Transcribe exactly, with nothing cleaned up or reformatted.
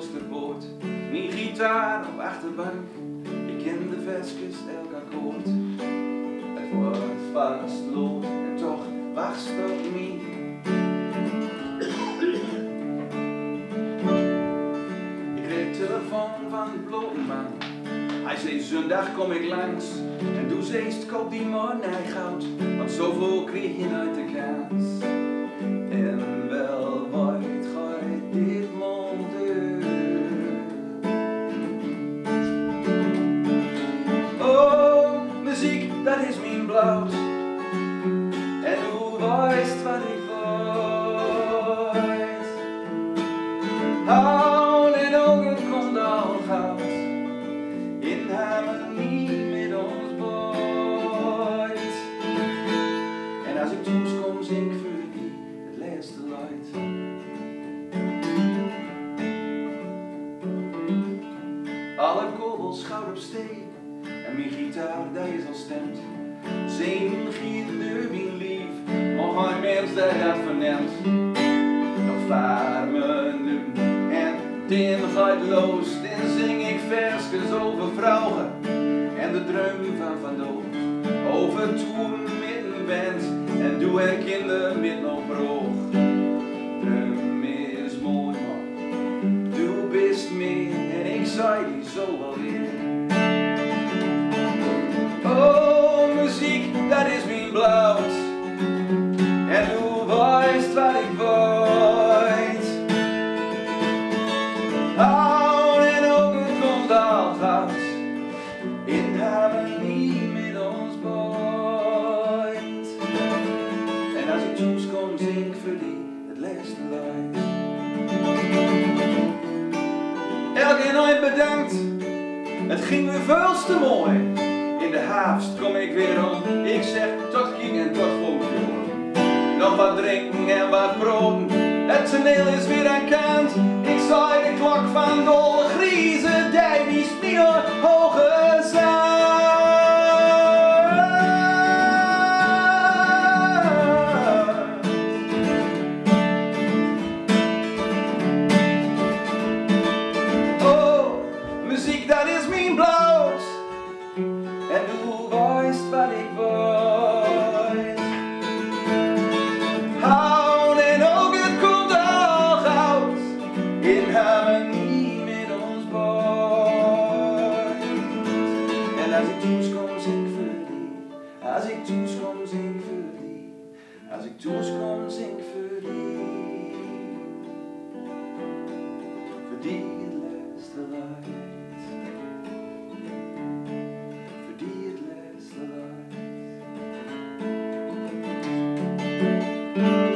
kloosterpoort. Mijn gitaar op achterbank, ik ken de versjes elk akkoord. Het wordt vastloos en toch wacht op mij. Ik kreeg telefoon van de bloemenman. Hij zei zondag kom ik langs en doe ze eerst koop die money goud, want zoveel kreeg je uit de kans. En wel wordt gaat dit monteur. Oh, muziek, dat is mijn bloed. En hoe weißt wat ik weet. Houd en ogen komt al goud. In harmonie met ons boord. En als ik toes kom, zing ik voor die het laatste lied. Alle kobels goud op steen en mijn gitaar, dat is al stemt. Zing giet de mijn lief, maar geen mens dat dat verneemt. Nog vaar me nu en dan gaat los, dan zing ik versjes over vrouwen en de droom van Van Dood. Over toen met een band en doe er kinderen met nog broog. Droom is mooi man, du bist meer en ik zei die zo alweer. Oh, muziek, dat is mijn bloed. En hoe weißt wat ik weet. Houd en ogen komt al goud. In harmonie met ons boord. En als ik toes kom, zing ik voor die het laatste lied. Elke bedankt, het ging me veel te mooi. In de haast kom ik weer om, ik zeg tot king en tot volgende. Nog wat drinken en wat broden, het toneel is weer aan kant. Ik zei de klok van dolle griezen, die die spier hoge zaan. Oh, muziek dat is mijn bloed. En hoe weißt wat ik weet. Houd en ook het komt al goud. In harmonie met ons boord. En als ik toes kom, zing ik voor die. Als ik toes kom, zing ik voor die. Als ik toes kom, zing ik voor die. Voor die het laatste lied. Voor die het laatste lied.